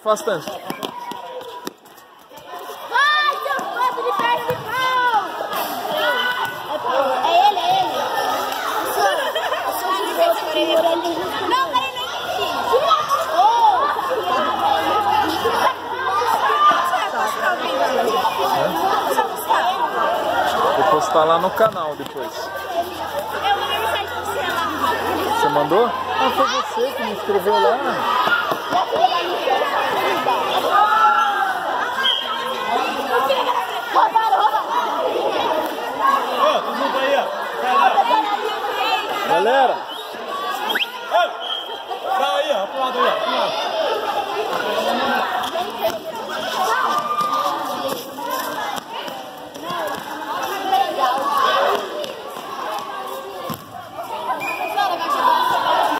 afastando. Vai, seu papo de perna de pau! É ele, é ele. Eu sou de Deus, não, peraí, não entendi. Vou postar lá no canal depois. Eu mandei mensagem pra você lá. Você mandou? Ah, foi você que me escreveu lá. Galera!